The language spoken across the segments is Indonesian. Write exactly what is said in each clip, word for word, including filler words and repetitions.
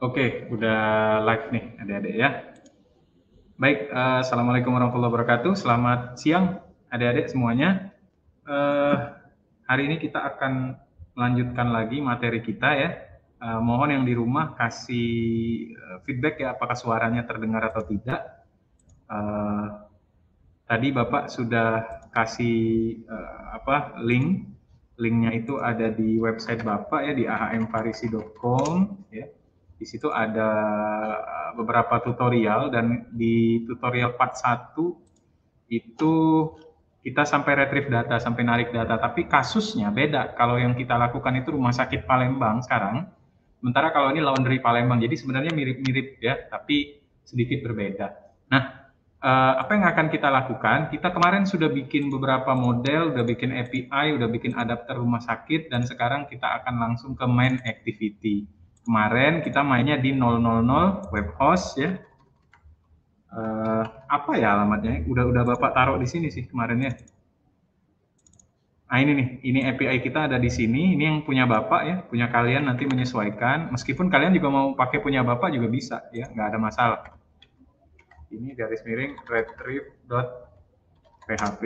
Oke, udah live nih adik-adik ya. Baik, eh, Assalamualaikum warahmatullahi wabarakatuh. Selamat siang adik-adik semuanya. Eh, hari ini kita akan melanjutkan lagi materi kita ya. Eh, mohon yang di rumah kasih eh, feedback ya, apakah suaranya terdengar atau tidak. Eh, tadi Bapak sudah kasih eh, apa link. Linknya itu ada di website Bapak ya, di a h m farisi dot com ya. Di situ ada uh, beberapa tutorial dan di tutorial part satu itu kita sampai retrieve data, sampai narik data, tapi kasusnya beda. Kalau yang kita lakukan itu Rumah Sakit Palembang sekarang, sementara kalau ini Laundry Palembang, jadi sebenarnya mirip-mirip ya, tapi sedikit berbeda. Nah, uh, apa yang akan kita lakukan? Kita kemarin sudah bikin beberapa model, udah bikin A P I, udah bikin adapter rumah sakit, dan sekarang kita akan langsung ke main activity. Kemarin kita mainnya di nol nol nol web host ya. Uh, apa ya alamatnya? Udah udah Bapak taruh di sini sih kemarin ya. Nah ini nih, ini A P I kita ada di sini. Ini yang punya Bapak ya, punya kalian nanti menyesuaikan. Meskipun kalian juga mau pakai punya Bapak juga bisa ya, nggak ada masalah. Ini garis miring retrieve.php.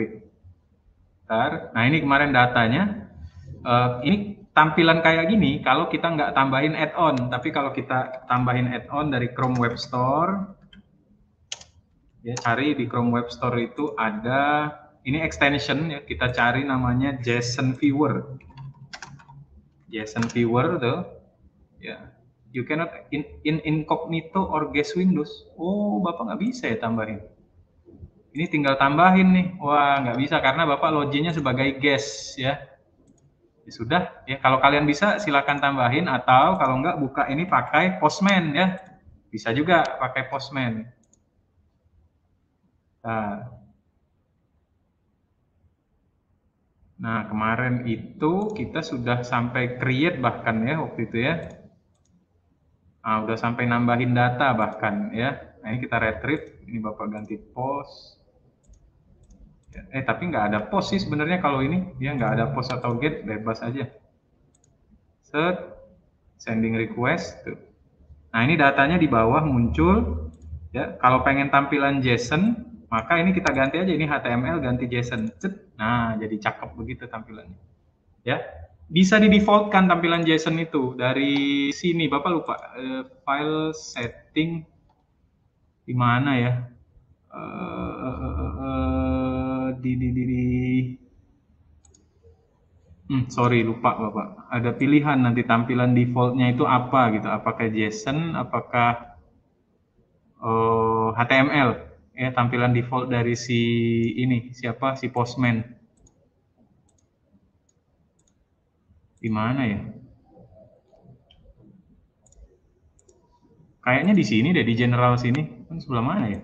Nah ini kemarin datanya. Uh, ini tampilan kayak gini kalau kita nggak tambahin add-on, tapi kalau kita tambahin add-on dari Chrome Web Store. Ya, cari di Chrome Web Store itu ada ini extension ya, kita cari namanya JSON Viewer. JSON Viewer tuh ya. You cannot in, in incognito or guest windows. Oh, Bapak nggak bisa ya tambahin. Ini tinggal tambahin nih. Wah, nggak bisa karena Bapak loginnya sebagai guest ya. Ya sudah ya, kalau kalian bisa silakan tambahin, atau kalau nggak buka ini pakai Postman ya. Bisa juga pakai Postman. Nah, Nah, kemarin itu kita sudah sampai create bahkan ya waktu itu ya. Nah, udah sampai nambahin data bahkan ya. Nah, ini kita retrieve, ini Bapak ganti post. Eh, tapi nggak ada post sih sebenarnya kalau ini. Ya, nggak ada post atau get, bebas aja. Set, sending request. Tuh. Nah, ini datanya di bawah muncul. Ya, kalau pengen tampilan JSON, maka ini kita ganti aja, ini H T M L ganti JSON. Cet. Nah, jadi cakep begitu tampilannya. Ya, bisa di defaultkan tampilan JSON itu dari sini. Bapak lupa uh, file setting di mana ya? Uh, uh, uh, uh, di di di, di. Hmm, sorry lupa Bapak. Ada pilihan nanti tampilan defaultnya itu apa gitu? Apakah JSON? Apakah uh, H T M L? Ya, tampilan default dari si ini siapa? Si Postman. Di mana ya? Kayaknya di sini deh, di general sini. Kan sebelah mana ya?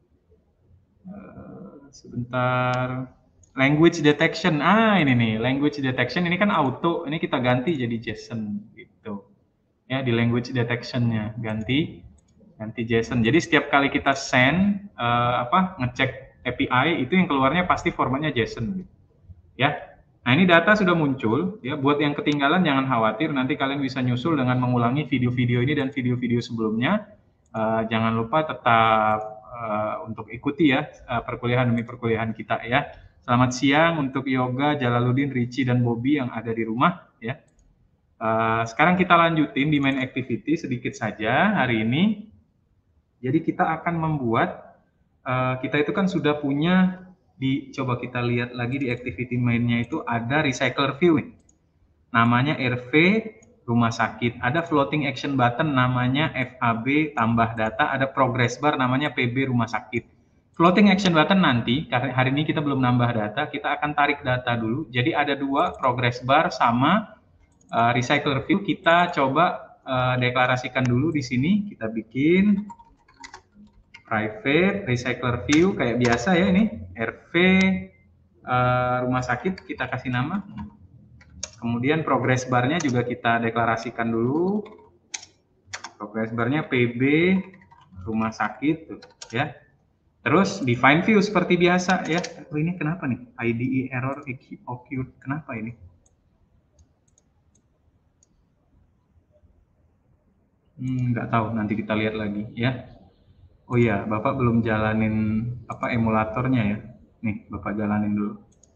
Uh, sebentar. Language detection. Ah, ini nih, language detection ini kan auto. Ini kita ganti jadi JSON gitu. Ya, di language detectionnya ganti ganti JSON. Jadi setiap kali kita send uh, apa ngecek A P I itu yang keluarnya pasti formatnya JSON gitu. Ya. Nah, ini data sudah muncul ya. Buat yang ketinggalan jangan khawatir, nanti kalian bisa nyusul dengan mengulangi video-video ini dan video-video sebelumnya. Uh, jangan lupa tetap uh, untuk ikuti ya uh, perkuliahan demi perkuliahan kita ya. Selamat siang untuk Yoga, Jalaluddin, Ricci, dan Bobby yang ada di rumah ya. Uh, sekarang kita lanjutin di main activity sedikit saja hari ini. Jadi kita akan membuat, uh, kita itu kan sudah punya, di coba kita lihat lagi di activity mainnya itu ada recycler view. Namanya R V rumah sakit, ada floating action button namanya F A B tambah data, ada progress bar namanya P B rumah sakit. Floating action button nanti, karena hari ini kita belum nambah data, kita akan tarik data dulu. Jadi ada dua, progress bar sama uh, recycler view. Kita coba uh, deklarasikan dulu di sini. Kita bikin private recycler view kayak biasa ya ini. R V uh, rumah sakit kita kasih nama. Kemudian progress barnya juga kita deklarasikan dulu. Progress barnya P B rumah sakit tuh, ya. Terus define view seperti biasa ya. Oh, ini kenapa nih? I D E error occurred. Kenapa ini? Hmm, nggak tahu, nanti kita lihat lagi ya. Oh iya, Bapak belum jalanin apa emulatornya ya. Nih, Bapak jalanin dulu.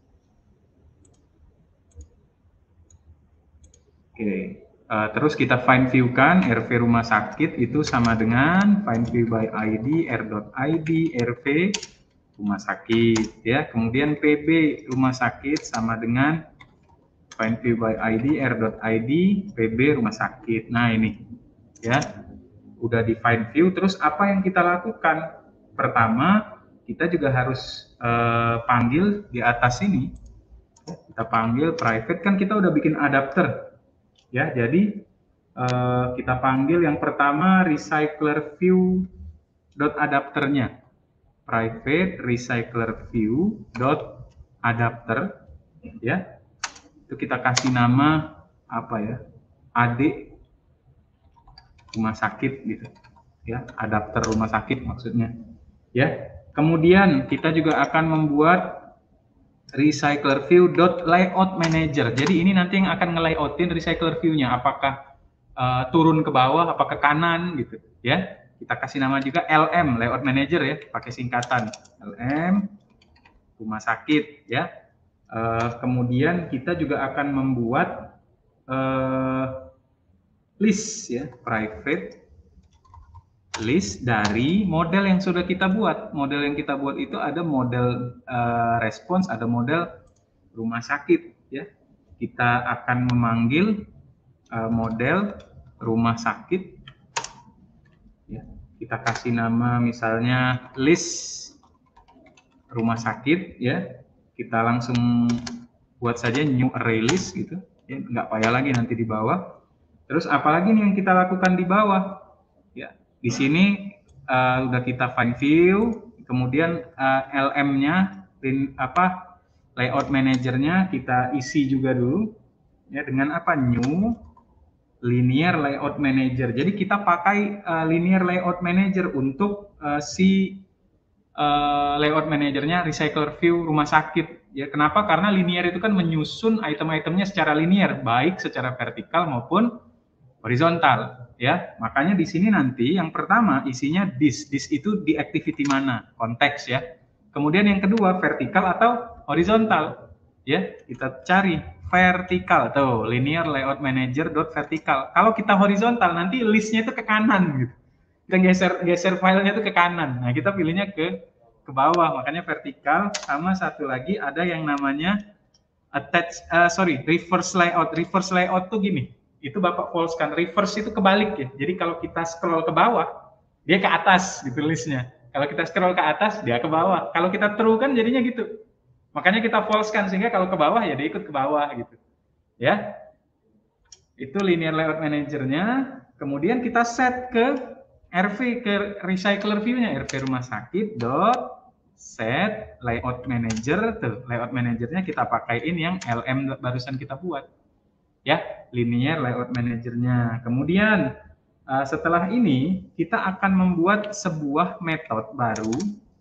Oke. Uh, terus kita find view kan R V rumah sakit itu sama dengan find view by I D r.id R V rumah sakit ya. Kemudian P B rumah sakit sama dengan find view by I D r.id P B rumah sakit. Nah, ini ya. Udah di find view, terus apa yang kita lakukan? Pertama, kita juga harus uh, panggil di atas ini. Kita panggil private, kan kita udah bikin adapter. Ya, jadi uh, kita panggil yang pertama recycler view dot adapternya. Private recycler view dot adapter ya. Itu kita kasih nama apa ya? A D rumah sakit gitu. Ya, adapter rumah sakit maksudnya. Ya. Kemudian kita juga akan membuat recycler view dot layout manager. Jadi ini nanti yang akan nge-layoutin recycler view-nya, apakah uh, turun ke bawah, apa ke kanan gitu, ya. Kita kasih nama juga L M, layout manager ya, pakai singkatan L M rumah sakit ya. Uh, kemudian kita juga akan membuat uh, list ya, private list dari model yang sudah kita buat. Model yang kita buat itu ada model uh, response, ada model rumah sakit ya. Kita akan memanggil uh, model rumah sakit ya. Kita kasih nama misalnya list rumah sakit ya. Kita langsung buat saja new array list gitu ya, nggak payah lagi nanti di bawah. Terus apalagi nih yang kita lakukan di bawah ya. Di sini uh, udah kita find view, kemudian uh, L M-nya, apa layout manajernya kita isi juga dulu, ya dengan apa new linear layout manager. Jadi kita pakai uh, linear layout manager untuk uh, si uh, layout manajernya recycler view rumah sakit. Ya kenapa? Karena linear itu kan menyusun item-itemnya secara linear, baik secara vertikal maupun horizontal ya. Makanya di sini nanti yang pertama isinya this. This itu di activity mana? Konteks ya. Kemudian yang kedua vertikal atau horizontal ya. Kita cari vertikal tuh, linear layout manager dot vertikal. Kalau kita horizontal nanti listnya itu ke kanan gitu. Kita geser geser filenya itu ke kanan. Nah, kita pilihnya ke ke bawah. Makanya vertikal. Sama satu lagi ada yang namanya attach uh, sorry, reverse layout. Reverse layout tuh gini. Itu Bapak false kan, reverse itu kebalik ya. Jadi kalau kita scroll ke bawah, dia ke atas gitu listnya. Kalau kita scroll ke atas, dia ke bawah. Kalau kita true kan jadinya gitu. Makanya kita false kan, sehingga kalau ke bawah ya dia ikut ke bawah gitu. Ya. Itu linear layout manajernya. Kemudian kita set ke R V, ke recycler view-nya, R V rumah sakit dot set layout manager. Tuh, layout manajernya kita pakaiin yang L M barusan kita buat. Ya, linear layout manajernya. Kemudian uh, setelah ini kita akan membuat sebuah metode baru.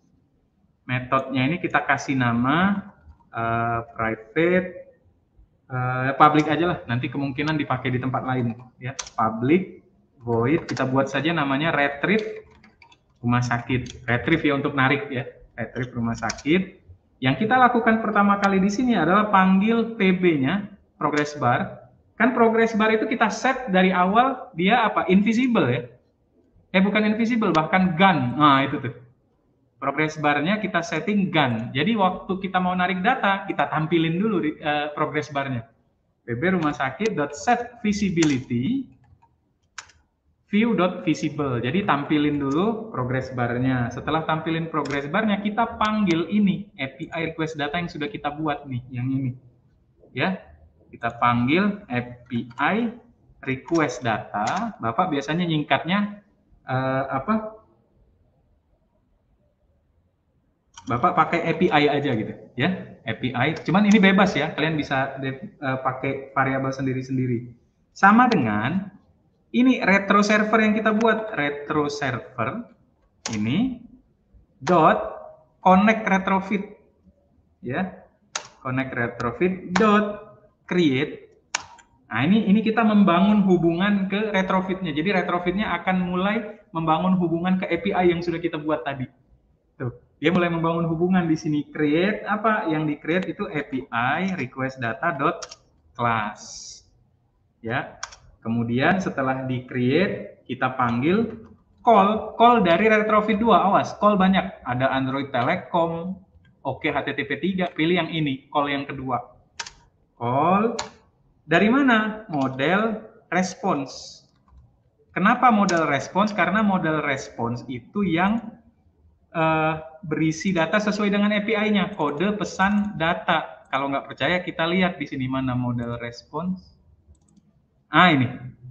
Metodenya ini kita kasih nama uh, private, uh, public aja lah. Nanti kemungkinan dipakai di tempat lain. Ya, public void. Kita buat saja namanya retrieve rumah sakit. Retrieve ya untuk narik ya. Retrieve rumah sakit. Yang kita lakukan pertama kali di sini adalah panggil P B-nya, progress bar. Kan progress bar itu kita set dari awal dia apa? Invisible ya. Eh bukan invisible, bahkan gun. Nah, itu tuh. Progress barnya kita setting gun. Jadi waktu kita mau narik data, kita tampilin dulu di, uh, progress barnya. P B rumah sakit dot set visibility view dot visible. Jadi tampilin dulu progress barnya. Setelah tampilin progress barnya, kita panggil ini A P I request data yang sudah kita buat nih, yang ini. Ya. Kita panggil A P I request data. Bapak biasanya nyingkatnya uh, apa? Bapak pakai A P I aja gitu, ya. A P I. Cuman ini bebas ya. Kalian bisa uh, pakai variabel sendiri-sendiri. Sama dengan ini retro server yang kita buat. Retro server ini dot connect retrofit, ya. Connect retrofit dot create Nah, ini ini kita membangun hubungan ke retrofitnya. Jadi retrofitnya akan mulai membangun hubungan ke A P I yang sudah kita buat tadi. Tuh, dia mulai membangun hubungan di sini. Create apa yang di create itu A P I request data dot class. Ya. Kemudian setelah di create kita panggil call, call dari retrofit dua. Awas, call banyak. Ada Android Telekom, oke H T T P tiga, pilih yang ini, call yang kedua. Call dari mana? Model response. Kenapa model response? Karena model response itu yang uh, berisi data sesuai dengan A P I-nya, kode pesan data. Kalau nggak percaya kita lihat di sini mana model response. Ah, ini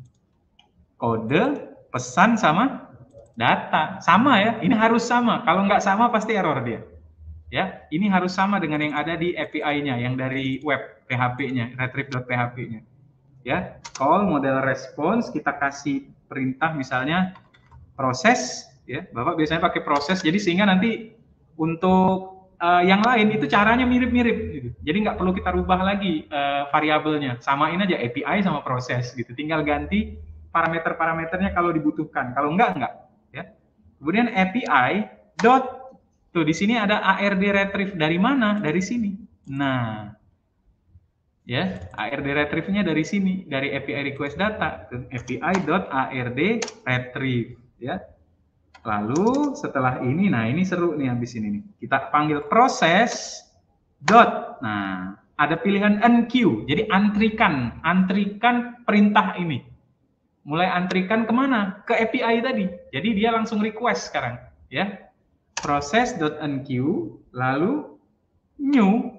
kode pesan sama data sama ya. Ini harus sama. Kalau nggak sama pasti error dia. Ya, ini harus sama dengan yang ada di A P I-nya, yang dari web P H P-nya, retrieve dot P H P-nya. Ya, call model response, kita kasih perintah misalnya proses. Ya, Bapak biasanya pakai proses. Jadi sehingga nanti untuk uh, yang lain itu caranya mirip-mirip. Gitu. Jadi nggak perlu kita rubah lagi uh, variabelnya. Samain aja A P I sama proses. Gitu. Tinggal ganti parameter-parameternya kalau dibutuhkan. Kalau enggak, enggak. Ya. Kemudian A P I dot, tuh di sini ada A R D retrieve dari mana? Dari sini. Nah, ya A R D retrieve-nya dari sini, dari A P I request data. A P I dot A R D retrieve. Ya. Lalu setelah ini, nah ini seru nih habis ini nih. Kita panggil proses dot. Nah, ada pilihan enqueue. Jadi antrikan, antrikan perintah ini. Mulai antrikan kemana? Ke A P I tadi. Jadi dia langsung request sekarang, ya. Proses dot enqueue, lalu new,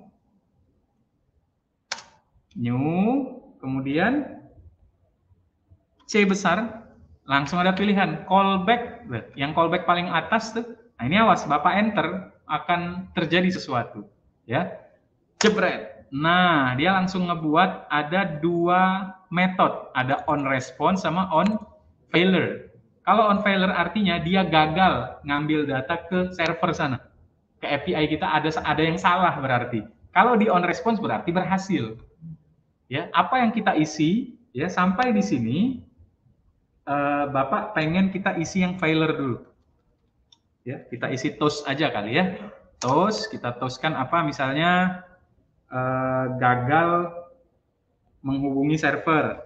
new, kemudian C besar. Langsung ada pilihan callback, yang callback paling atas tuh. Nah ini awas, Bapak enter akan terjadi sesuatu, ya. Jebret. Nah dia langsung ngebuat ada dua metode, ada on response sama on failure. Kalau on failure artinya dia gagal ngambil data ke server sana, ke A P I kita ada ada yang salah berarti. Kalau di on response berarti berhasil. Ya, apa yang kita isi, ya sampai di sini. Uh, Bapak pengen kita isi yang failure dulu, ya kita isi toast aja kali ya, toast kita toastkan apa misalnya uh, gagal menghubungi server,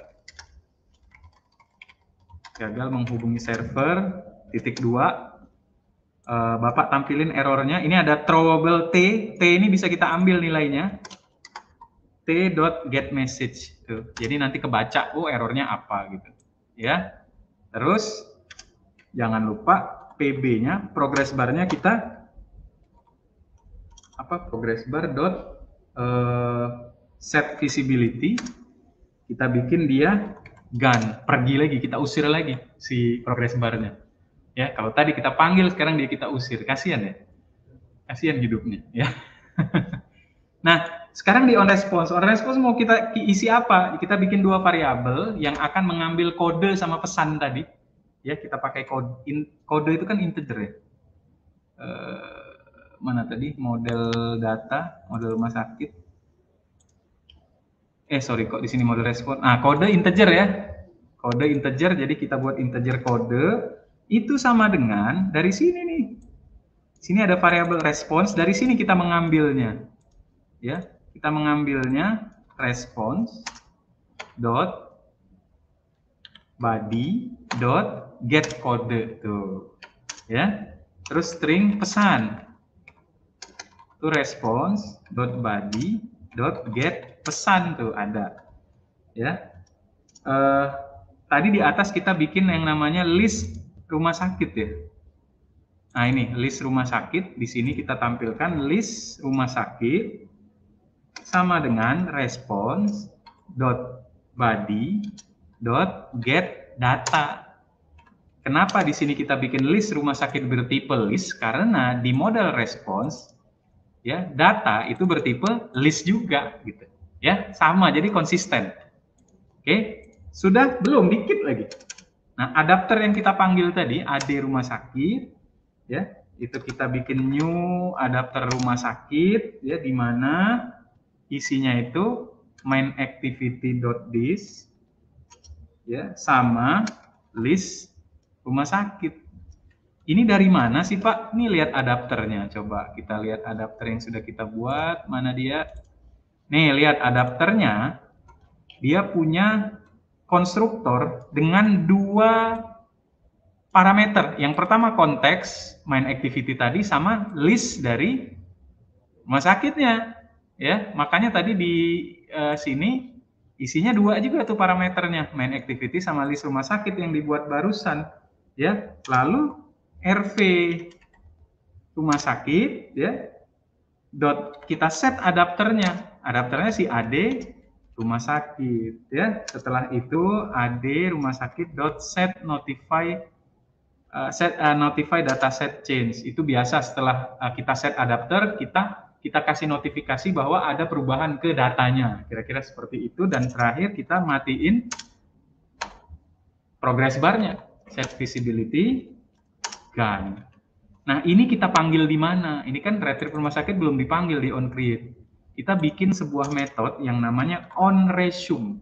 gagal menghubungi server titik dua, uh, Bapak tampilin errornya, ini ada throwable T, T ini bisa kita ambil nilainya, t.getMessage tuh, jadi nanti kebaca oh errornya apa gitu, ya. Terus jangan lupa P B-nya, progress bar-nya kita apa? Progress bar dot uh, set visibility. Kita bikin dia gone, pergi lagi, kita usir lagi si progress bar-nya. Ya, kalau tadi kita panggil, sekarang dia kita usir. Kasihan ya. Kasihan hidupnya, ya. Nah, sekarang di on response. On response mau kita isi apa? Kita bikin dua variabel yang akan mengambil kode sama pesan tadi. Ya, kita pakai kode. In, kode itu kan integer ya. Uh, mana tadi? Model data, model rumah sakit. Eh, sorry, kok di sini model respon. Nah, kode integer ya. Kode integer, jadi kita buat integer kode. Itu sama dengan dari sini nih. Sini ada variabel response, dari sini kita mengambilnya. Ya, kita mengambilnya response dot body dot get kode tuh, ya. Terus string pesan tuh response dot body dot get pesan tuh ada, ya. Uh, tadi di atas kita bikin yang namanya list rumah sakit ya. Nah ini list rumah sakit, di sini kita tampilkan list rumah sakit sama dengan response dot body dot get data. Kenapa di sini kita bikin list rumah sakit bertipe list? Karena di model response ya data itu bertipe list juga gitu. Ya, sama jadi konsisten. Oke, sudah belum dikit lagi. Nah, adapter yang kita panggil tadi A D rumah sakit ya, itu kita bikin new adapter rumah sakit ya, di mana isinya itu main activity.this ya sama list rumah sakit. Ini dari mana sih Pak? Ini lihat adapternya. Coba kita lihat adapter yang sudah kita buat. Mana dia? Nih lihat adapternya. Dia punya konstruktor dengan dua parameter. Yang pertama konteks main activity tadi sama list dari rumah sakitnya. Ya, makanya tadi di uh, sini isinya dua juga tuh parameternya, main activity sama list rumah sakit yang dibuat barusan. Ya, lalu R V rumah sakit ya. Dot kita set adapternya. Adapternya si A D rumah sakit ya. Setelah itu A D rumah sakit dot set notify uh, set uh, notify dataset change. Itu biasa setelah uh, kita set adapter, kita kita kasih notifikasi bahwa ada perubahan ke datanya. Kira-kira seperti itu. Dan terakhir kita matiin progress bar-nya. Set visibility gone. Nah, ini kita panggil di mana? Ini kan retrieve rumah sakit belum dipanggil di onCreate. Kita bikin sebuah metode yang namanya onResume.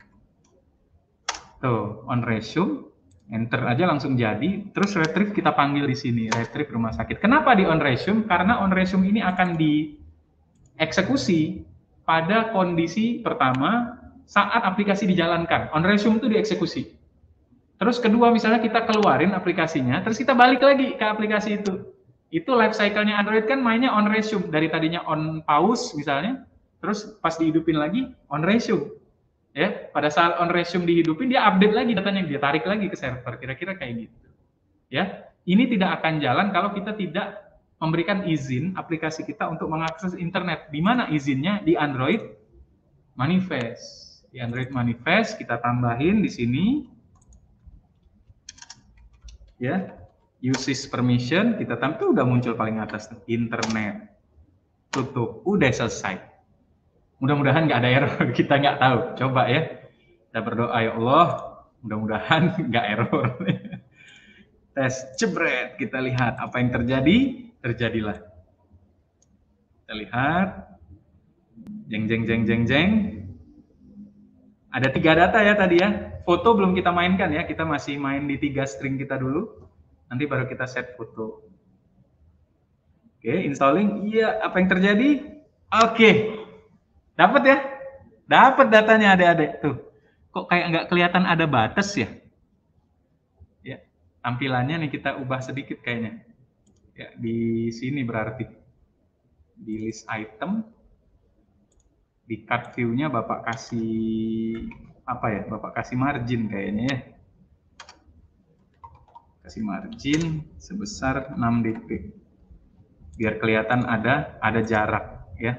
Tuh, onResume. Enter aja langsung jadi. Terus retrieve kita panggil di sini, retrieve rumah sakit. Kenapa di onResume? Karena onResume ini akan dieksekusi pada kondisi pertama saat aplikasi dijalankan. OnResume itu dieksekusi. Terus kedua misalnya kita keluarin aplikasinya, terus kita balik lagi ke aplikasi itu. Itu life cycle-nya Android kan mainnya onResume. Dari tadinya on pause misalnya, terus pas dihidupin lagi onResume. Ya, pada saat onResume dihidupin dia update lagi datanya, dia tarik lagi ke server. Kira-kira kayak gitu. Ya, ini tidak akan jalan kalau kita tidak memberikan izin aplikasi kita untuk mengakses internet. Di mana izinnya? Di Android Manifest. Di Android Manifest kita tambahin di sini. Ya, usage permission kita tambah, udah muncul paling atas tuh, internet. Tutup, udah selesai. Mudah-mudahan nggak ada error, kita nggak tahu. Coba ya, kita berdoa ya Allah, mudah-mudahan nggak error. Tes, jebret, kita lihat apa yang terjadi, terjadilah. Kita lihat, jeng jeng jeng jeng jeng. Ada tiga data ya tadi ya. Foto belum kita mainkan ya, kita masih main di tiga string kita dulu. Nanti baru kita set foto. Oke, installing. Iya, apa yang terjadi? Oke, dapat ya? Dapat datanya adik-adik tuh. Kok kayak nggak kelihatan ada batas ya? Ya, tampilannya nih kita ubah sedikit kayaknya. Ya, di sini berarti di list item, di card view-nya Bapak kasih apa ya? Bapak kasih margin kayaknya ya. Kasih margin sebesar enam D P. Biar kelihatan ada ada jarak ya.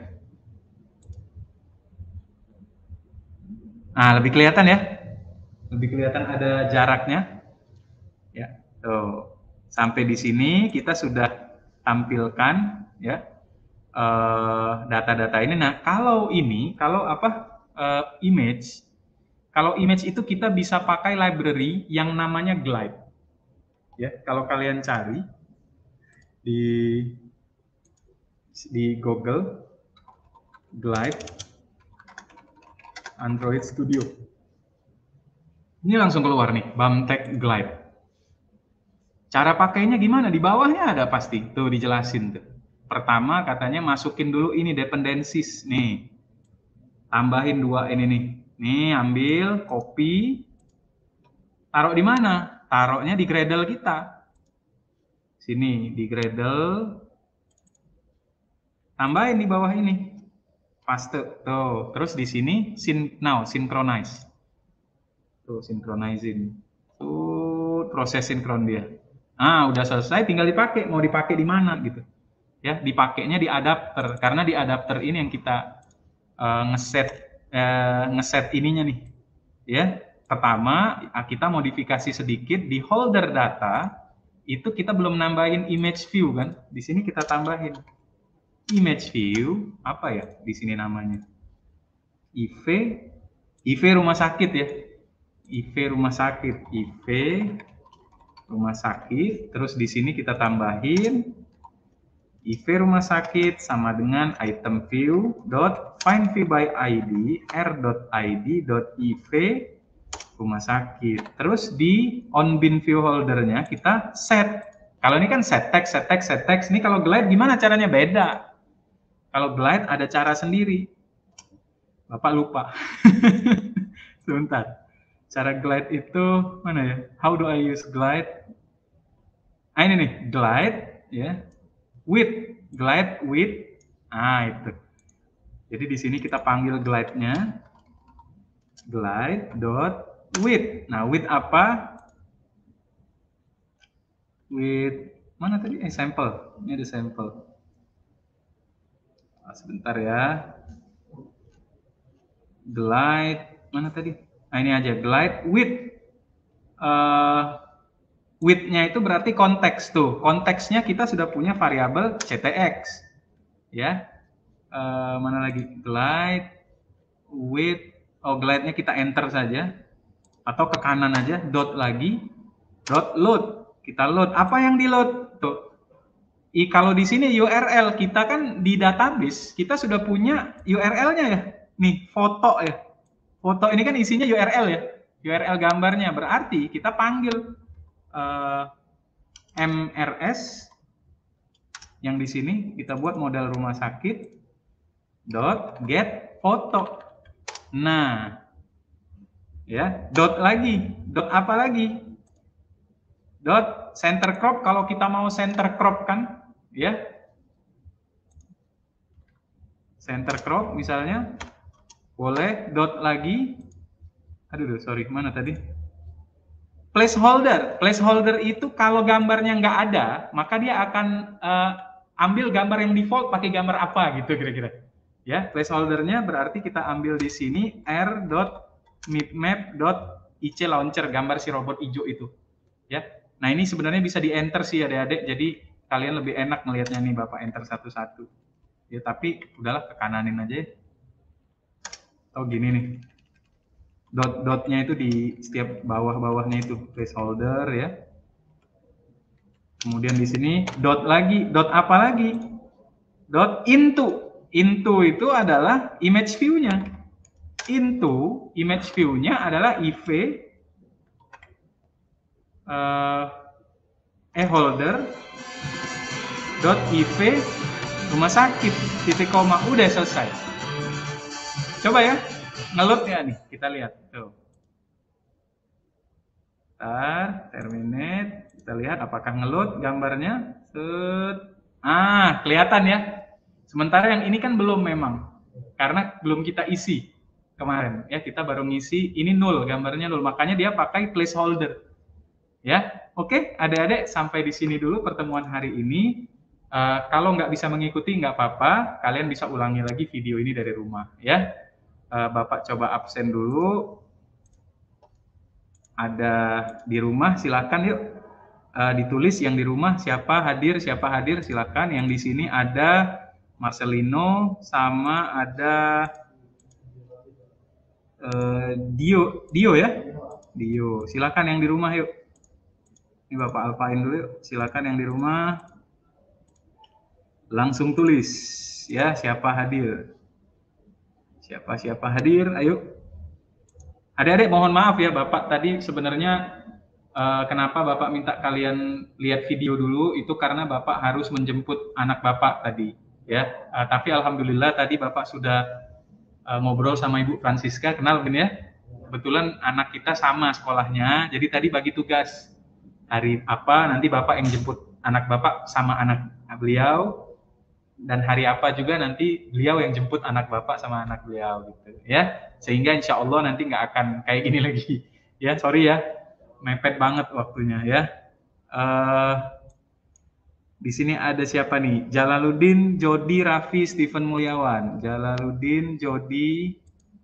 Nah, lebih kelihatan ya. Lebih kelihatan ada jaraknya. Ya. Tuh. Sampai di sini kita sudah tampilkan ya data-data uh, ini. Nah, kalau ini, kalau apa uh, image, kalau image itu kita bisa pakai library yang namanya Glide. Ya, kalau kalian cari di di Google Glide Android Studio, ini langsung keluar nih BAMTech Glide. Cara pakainya gimana? Di bawahnya ada pasti tuh dijelasin tuh. Pertama katanya masukin dulu ini dependencies nih, tambahin dua ini nih, nih ambil copy, taruh di mana? Taruhnya di Gradle kita. Sini di Gradle. Tambahin di bawah ini. Paste. Tuh, terus di sini syn now synchronize. Tuh synchronizing. Tuh proses sinkron dia. Ah, udah selesai tinggal dipakai. Mau dipakai di mana gitu. Ya, dipakainya di adapter karena di adapter ini yang kita uh, ngeset uh, ngeset ininya nih. Ya. Pertama, kita modifikasi sedikit di holder data, itu kita belum nambahin image view kan? Di sini kita tambahin image view, apa ya di sini namanya? I V, I V rumah sakit ya. I V rumah sakit, I V rumah sakit, terus di sini kita tambahin I V rumah sakit sama dengan item view dot find view by I D r.id dot iv rumah sakit. Terus di on bin view holdernya kita set. Kalau ini kan set text, set text, set text. Ini kalau glide gimana caranya? Beda. Kalau glide ada cara sendiri. Bapak lupa. Sebentar. Cara glide itu mana ya? How do I use glide? Ah ini nih, glide ya. With, glide with. Ah itu. Jadi di sini kita panggil glide-nya glide dot with. Nah, with apa? With mana tadi? Eh, sampel. Ini ada sampel. Nah, sebentar ya. Glide mana tadi? Nah, ini aja glide with. Uh, with-nya itu berarti konteks tuh. Konteksnya kita sudah punya variabel C T X. Ya. Uh, mana lagi? Glide with. Oh, glide-nya kita enter saja. Atau ke kanan aja. Dot lagi. Dot load. Kita load. Apa yang di load? Tuh. I, kalau di sini U R L kita kan di database kita sudah punya U R L-nya ya. Nih foto ya. Foto ini kan isinya U R L ya. U R L gambarnya berarti kita panggil uh, M R S yang di sini kita buat model rumah sakit dot get foto. Nah, ya dot lagi. Dot apa lagi? Dot center crop kalau kita mau center crop kan. Ya, center crop misalnya boleh dot lagi. Aduh, sorry, mana tadi? Placeholder. Placeholder itu kalau gambarnya nggak ada, maka dia akan uh, ambil gambar yang default pakai gambar apa gitu kira-kira. Ya, placeholdernya berarti kita ambil di sini r dot mipmap dot ic launcher, gambar si robot hijau itu. Ya, nah ini sebenarnya bisa di enter sih adik-adik. Jadi kalian lebih enak melihatnya nih Bapak enter satu-satu. Ya tapi udahlah ke kananin aja. Oh gini nih. Dot-dotnya itu di setiap bawah-bawahnya itu placeholder ya. Kemudian di sini dot lagi, dot apa lagi? Dot into. Into itu adalah image view-nya. Into image view-nya adalah I V uh, e holder dot iv rumah sakit titik koma udah selesai. Coba ya ngeload ya nih kita lihat tuh. Ntar terminate kita lihat apakah ngeload gambarnya. Set. Ah kelihatan ya. Sementara yang ini kan belum memang karena belum kita isi kemarin ya, kita baru ngisi ini nol, gambarnya nol, makanya dia pakai placeholder ya. Oke adik-adik sampai di sini dulu pertemuan hari ini. Uh, kalau nggak bisa mengikuti nggak apa-apa, kalian bisa ulangi lagi video ini dari rumah ya. Uh, Bapak coba absen dulu. Ada di rumah silakan yuk uh, ditulis yang di rumah siapa hadir siapa hadir silakan. Yang di sini ada Marcelino sama ada uh, Dio Dio ya Dio. Silakan yang di rumah yuk. Ini Bapak alfain dulu yuk. Silakan yang di rumah. Langsung tulis ya siapa hadir. Siapa-siapa hadir, ayo. Adik-adik mohon maaf ya Bapak tadi sebenarnya uh, kenapa Bapak minta kalian lihat video dulu itu karena Bapak harus menjemput anak Bapak tadi ya. Uh, tapi alhamdulillah tadi Bapak sudah uh, ngobrol sama Ibu Francisca, kenal kan ya? Kebetulan anak kita sama sekolahnya. Jadi tadi bagi tugas hari apa nanti Bapak yang jemput anak Bapak sama anak beliau. Dan hari apa juga nanti beliau yang jemput anak Bapak sama anak beliau gitu ya, sehingga insya Allah nanti nggak akan kayak gini lagi ya. Sorry ya mepet banget waktunya ya. Uh, di sini ada siapa nih? Jalaluddin, Jody, Raffi, Stephen Mulyawan. Jalaluddin, Jody,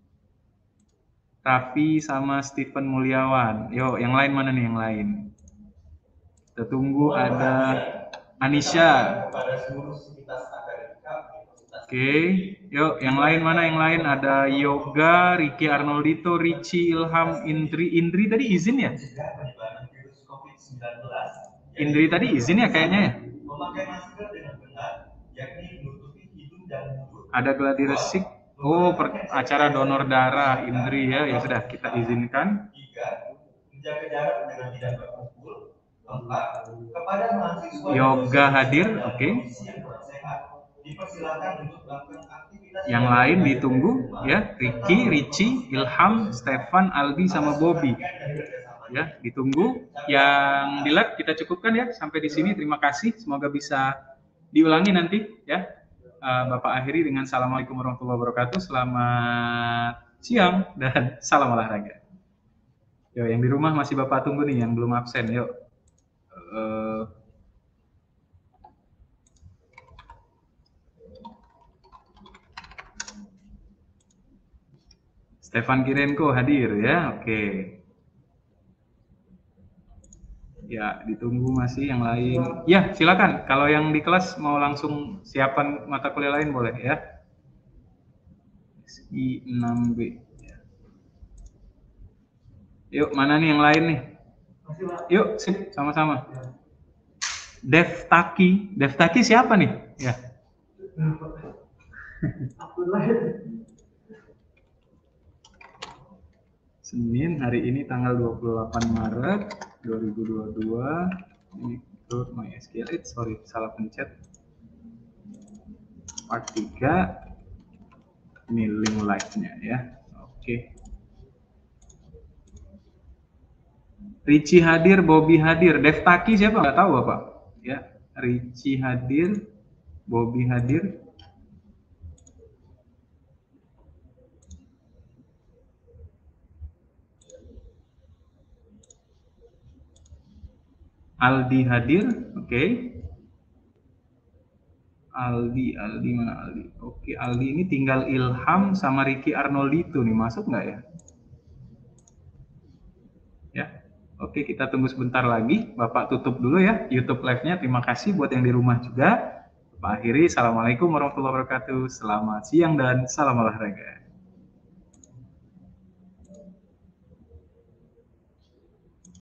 Raffi sama Stephen Mulyawan. Yo yang lain mana nih yang lain? Kita tunggu. Ada Anisha. Oke, okay. Yuk yang lain mana yang lain? Ada Yoga, Ricky Arnoldito, Ricci, Ilham, Indri. Indri tadi izin ya? Indri tadi izin ya kayaknya ya? Ada gladi resik. Oh, per, acara donor darah Indri ya. Ya sudah, kita izinkan. Yoga hadir, oke. Okay. Yang lain ditunggu ya, Ricky, Ricci, Ilham, Stefan, Aldi sama Bobby. Ya, ditunggu. Yang di live kita cukupkan ya sampai di sini. Terima kasih. Semoga bisa diulangi nanti ya. Uh, Bapak akhiri dengan Assalamualaikum warahmatullahi wabarakatuh. Selamat siang dan salam olahraga. Yo, yang di rumah masih Bapak tunggu nih, yang belum absen. Yuk. Uh, Stefan Kirenko hadir ya, oke. Okay. Ya, ditunggu masih yang lain. Ya, silakan. Kalau yang di kelas mau langsung siapan mata kuliah lain boleh ya. S I enam B. Yuk, mana nih yang lain nih? Yuk, sip, sama-sama. Deftaki, Deftaki siapa nih? Ya. Senin, hari ini tanggal dua puluh delapan Maret dua ribu dua puluh dua. Ini turut MySQL, sorry, salah pencet. Part tiga. Ini link live-nya ya. Oke. Ricci hadir, Bobby hadir. Deftaki siapa? Nggak tahu Bapak. Ya, Ricci hadir, Bobby hadir. Aldi hadir, oke. Okay. Aldi, Aldi mana Aldi? Oke, okay, Aldi ini tinggal Ilham sama Ricky Arnoldito nih, masuk nggak ya? Ya, oke okay, kita tunggu sebentar lagi. Bapak tutup dulu ya YouTube live-nya. Terima kasih buat yang di rumah juga. Bapak akhiri, Assalamualaikum warahmatullahi wabarakatuh. Selamat siang dan salam olahraga.